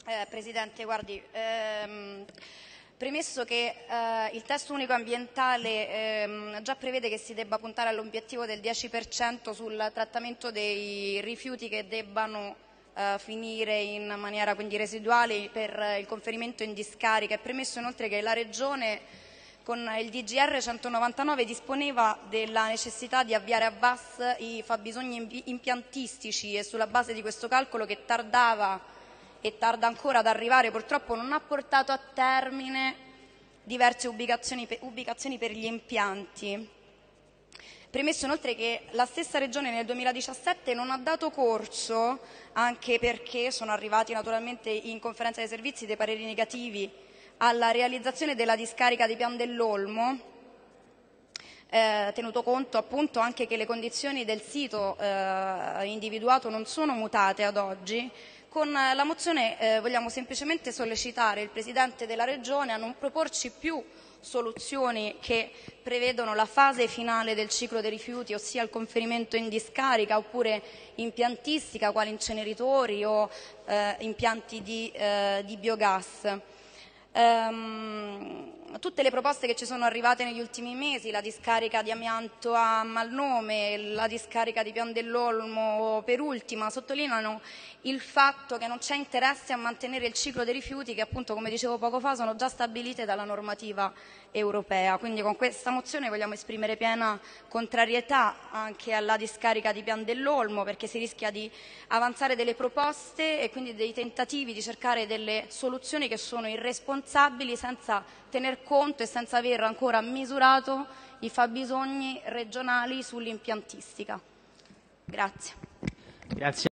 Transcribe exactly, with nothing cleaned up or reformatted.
Eh, Presidente, guardi, ehm, premesso che eh, il testo unico ambientale ehm, già prevede che si debba puntare all'obiettivo del dieci per cento sul trattamento dei rifiuti che debbano eh, finire in maniera quindi residuale per il conferimento in discarica, e premesso inoltre che la Regione con il D G R centonovantanove disponeva della necessità di avviare a V A S i fabbisogni impiantistici, e sulla base di questo calcolo, che tardava e tarda ancora ad arrivare, purtroppo non ha portato a termine diverse ubicazioni, ubicazioni per gli impianti. Premesso inoltre che la stessa Regione nel duemiladiciassette non ha dato corso, anche perché sono arrivati naturalmente in conferenza dei servizi dei pareri negativi, alla realizzazione della discarica di Pian dell'Olmo, eh, tenuto conto appunto anche che le condizioni del sito eh, individuato non sono mutate ad oggi. Con la mozione eh, vogliamo semplicemente sollecitare il Presidente della Regione a non proporci più soluzioni che prevedono la fase finale del ciclo dei rifiuti, ossia il conferimento in discarica, oppure impiantistica quali inceneritori o eh, impianti di, eh, di biogas. Um, tutte le proposte che ci sono arrivate negli ultimi mesi, la discarica di amianto a Malnome, la discarica di Pian dell'Olmo per ultima, sottolineano il fatto che non c'è interesse a mantenere il ciclo dei rifiuti che, appunto, come dicevo poco fa, sono già stabilite dalla normativa europea. Quindi con questa mozione vogliamo esprimere piena contrarietà anche alla discarica di Pian dell'Olmo, perché si rischia di avanzare delle proposte e quindi dei tentativi di cercare delle soluzioni che sono irresponsabili, senza tener conto e senza aver ancora misurato i fabbisogni regionali sull'impiantistica. Grazie. Grazie.